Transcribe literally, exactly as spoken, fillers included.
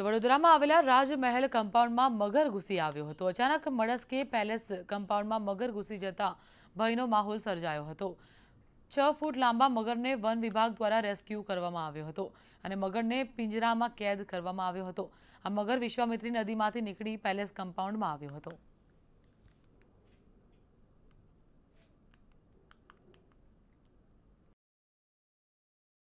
તો વડોદરામાં આવેલા રાજમહેલ કમ્પાઉન્ડમાં મગર ઘૂસી આવ્યો હતો। અચાનક મળસ્કે પેલેસ કમ્પાઉન્ડમાં મગર ઘૂસી જતા ભયનો માહોલ સર્જાયો હતો। છ ફૂટ લાંબા મગરને વન વિભાગ દ્વારા રેસ્ક્યુ કરવામાં આવ્યો હતો અને મગરને પિંજરામાં કેદ કરવામાં આવ્યો હતો। આ મગર વિશ્વામિત્રી નદીમાંથી નીકળી પેલેસ કમ્પાઉન્ડમાં આવ્યો હતો।